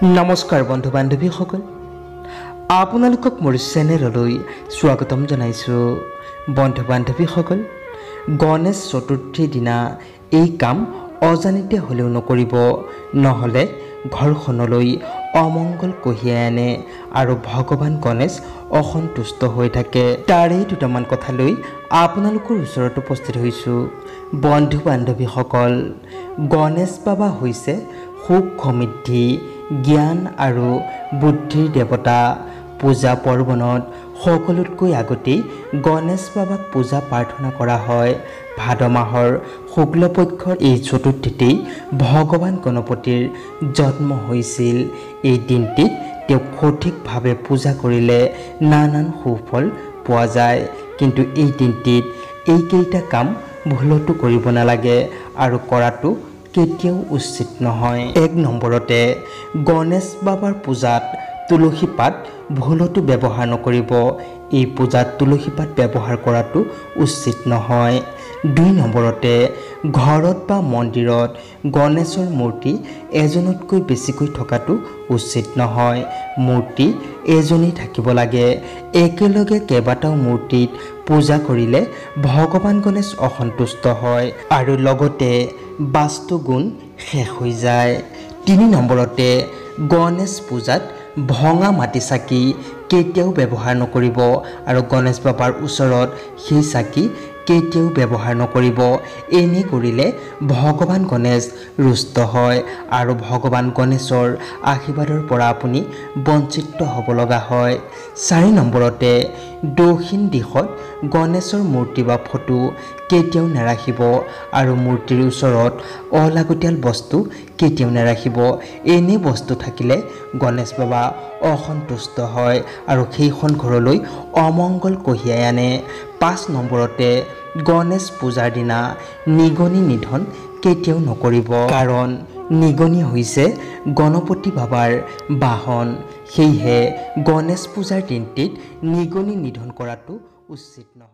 নমস্কাৰ বন্ধু বান্ধৱীসকল, আপোনালোকক মোৰ চেনেললৈ স্বাগতম জনাইছোঁ। বন্ধু বান্ধৱীসকল, গণেশ চতুৰ্থীৰ দিনা এই কাম অজানিতে হ'লেও নকৰিব, নহ'লে ঘৰখনলৈ অমংগল কঢ়িয়াই আনে আৰু ভগৱান গণেশ অসন্তুষ্ট হৈ থাকে। তাৰেই দুটামান কথা লৈ আপোনালোকৰ ওচৰত উপস্থিত হৈছোঁ। বন্ধু বান্ধৱীসকল, গণেশ বাবা হৈছে সুখ সমৃদ্ধি, জ্ঞান আৰু বুদ্ধিৰ দেৱতা। পূজা পৰ্বণত সকলোতকৈ আগতেই গণেশ বাবাক পূজা প্ৰাৰ্থনা কৰা হয়। ভাদ মাহৰ শুক্লপক্ষৰ এই চতুৰ্থীতেই ভগৱান গণপতিৰ জন্ম হৈছিল। এই দিনটিত তেওঁক সঠিকভাৱে পূজা কৰিলে নানান সুফল পোৱা যায়। কিন্তু এই দিনটিত এইকেইটা কাম ভুলতো কৰিব নালাগে আৰু কৰাটো কেতিয়াও উচিত নহয়। ১ নম্বৰতে, গণেশ বাবাৰ পূজাত তুলসী পাত ভুলতো ব্যৱহাৰ নকৰিব। এই পূজাত তুলসী পাত ব্যৱহাৰ কৰাটো উচিত নহয়। ২ নম্বৰতে, ঘৰত বা মন্দিৰত গণেশৰ মূৰ্তি এজনতকৈ বেছিকৈ থকাটো উচিত নহয়। মূৰ্তি এজনেই থাকিব লাগে। একেলগে কেইবাটাও মূৰ্তিত পূজা কৰিলে ভগৱান গণেশ অসন্তুষ্ট হয় আৰু লগতে বাস্তুগুণ শেষ হৈ যায়। ৩ নম্বৰতে, গণেশ পূজাত ভঙা মাটি চাকি কেতিয়াও ব্যৱহাৰ নকৰিব আৰু গণেশ বাবাৰ ওচৰত সেই চাকি কেতিয়াও ব্যৱহাৰ নকৰিব। এনে কৰিলে ভগৱান গণেশ ৰুষ্ট হয় আৰু ভগৱান গণেশৰ আশীৰ্বাদৰ পৰা আপুনি বঞ্চিত হ'ব লগা হয়। ৪ নম্বৰতে, দক্ষিণ দিশত গণেশৰ মূৰ্তি বা ফটো কেতিয়াও নাৰাখিব আৰু মূৰ্তিৰ ওচৰত অলাগতিয়াল বস্তু কেতিয়াও নাৰাখিব। এনে বস্তু থাকিলে গণেশ বাবা অসন্তুষ্ট হয় আৰু সেইখন ঘৰলৈ অমংগল কঢ়িয়াই আনে। ৫ নম্বৰতে, গণেশ পূজাৰ দিনা নিগনি নিধন কেতিয়াও নকৰিব, কাৰণ নিগনি হৈছে গণপতি বাবাৰ বাহন। সেয়েহে গণেশ পূজাৰ দিনটিত নিগনি নিধন কৰাটো উচিত নহয়।